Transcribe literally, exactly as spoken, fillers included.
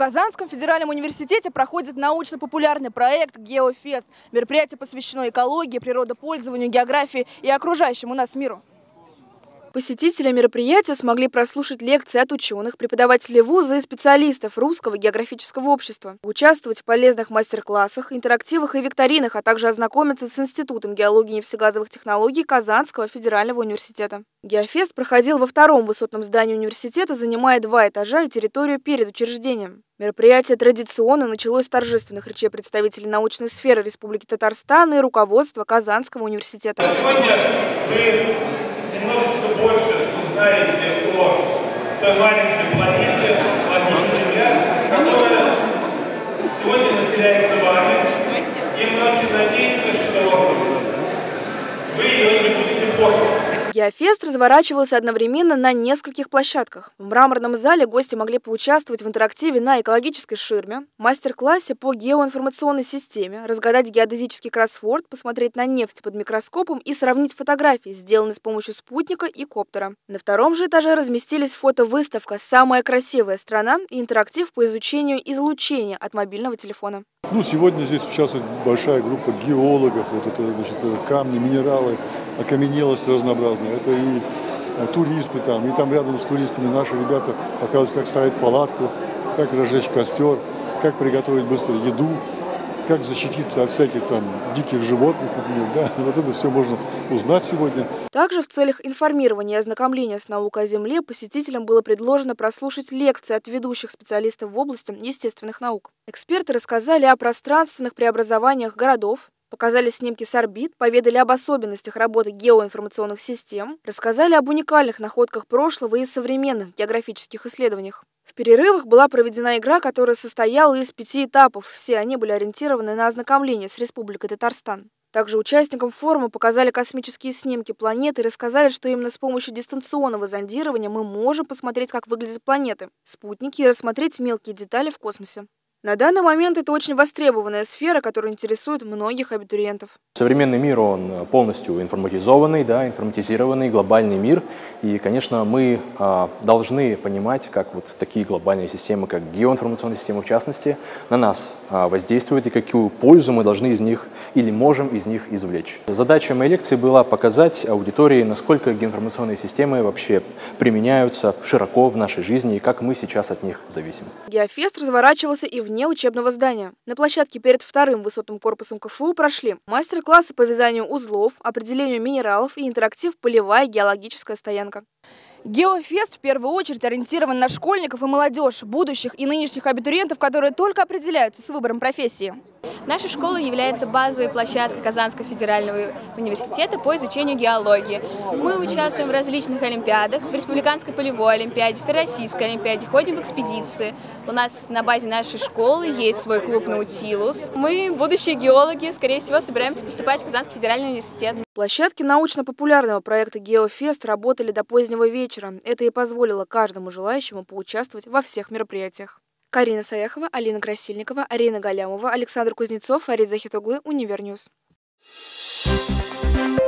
Казанском федеральном университете проходит научно-популярный проект «Геофест». Мероприятие посвящено экологии, природопользованию, географии и окружающему нас миру. Посетители мероприятия смогли прослушать лекции от ученых, преподавателей вуза и специалистов Русского географического общества, участвовать в полезных мастер-классах, интерактивах и викторинах, а также ознакомиться с Институтом геологии и нефтегазовых технологий Казанского федерального университета. Геофест проходил во втором высотном здании университета, занимая два этажа и территорию перед учреждением. Мероприятие традиционно началось с торжественных речей представителей научной сферы Республики Татарстан и руководства Казанского университета. Сегодня вы немножечко больше узнаете о той маленькой планете, планете Земля, которая сегодня населяется вами, и мы очень надеемся, что вы ее не будете портить. Геофест разворачивался одновременно на нескольких площадках. В мраморном зале гости могли поучаствовать в интерактиве на экологической ширме, мастер-классе по геоинформационной системе, разгадать геодезический кроссворд, посмотреть на нефть под микроскопом и сравнить фотографии, сделанные с помощью спутника и коптера. На втором же этаже разместились фотовыставка «Самая красивая страна» и интерактив по изучению излучения от мобильного телефона. Ну, сегодня здесь участвует большая группа геологов, вот это, значит, камни, минералы, окаменелость разнообразная. Это и туристы там, и там рядом с туристами наши ребята показывают, как ставить палатку, как разжечь костер, как приготовить быстро еду, как защититься от всяких там диких животных, например. Да? Вот это все можно узнать сегодня. Также в целях информирования и ознакомления с наукой о Земле посетителям было предложено прослушать лекции от ведущих специалистов в области естественных наук. Эксперты рассказали о пространственных преобразованиях городов, показали снимки с орбит, поведали об особенностях работы геоинформационных систем, рассказали об уникальных находках прошлого и современных географических исследованиях. В перерывах была проведена игра, которая состояла из пяти этапов. Все они были ориентированы на ознакомление с Республикой Татарстан. Также участникам форума показали космические снимки планеты и рассказали, что именно с помощью дистанционного зондирования мы можем посмотреть, как выглядят планеты, спутники и рассмотреть мелкие детали в космосе. На данный момент это очень востребованная сфера, которая интересует многих абитуриентов. Современный мир, он полностью информатизованный, да, информатизированный, глобальный мир. И, конечно, мы а, должны понимать, как вот такие глобальные системы, как геоинформационные системы, в частности, на нас а, воздействуют и какую пользу мы должны из них или можем из них извлечь. Задача моей лекции была показать аудитории, насколько геоинформационные системы вообще применяются широко в нашей жизни и как мы сейчас от них зависим. Геофест разворачивался и вне учебного здания. На площадке перед вторым высотным корпусом КФУ прошли мастер-классы по вязанию узлов, определению минералов и интерактив «Полевая геологическая стоянка». Геофест в первую очередь ориентирован на школьников и молодежь, будущих и нынешних абитуриентов, которые только определяются с выбором профессии. Наша школа является базовой площадкой Казанского федерального университета по изучению геологии. Мы участвуем в различных олимпиадах, в Республиканской полевой олимпиаде, в Всероссийской олимпиаде, ходим в экспедиции. У нас на базе нашей школы есть свой клуб «Наутилус». Мы, будущие геологи, скорее всего, собираемся поступать в Казанский федеральный университет. Площадки научно-популярного проекта «Геофест» работали до позднего вечера. Это и позволило каждому желающему поучаствовать во всех мероприятиях. Карина Саяхова, Алина Красильникова, Арина Галямова, Александр Кузнецов, Фарид Захитоглы, Универньюз.